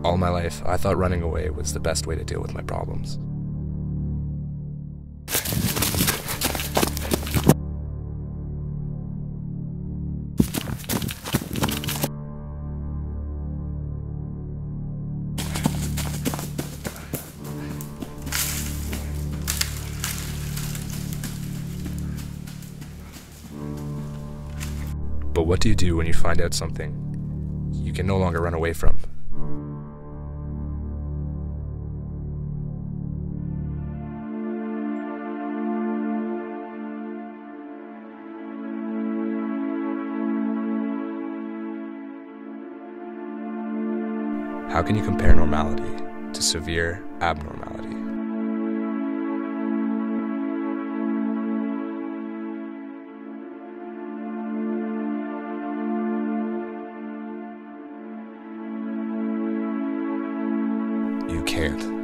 All my life, I thought running away was the best way to deal with my problems. But what do you do when you find out something you can no longer run away from? How can you compare normality to severe abnormality? You can't.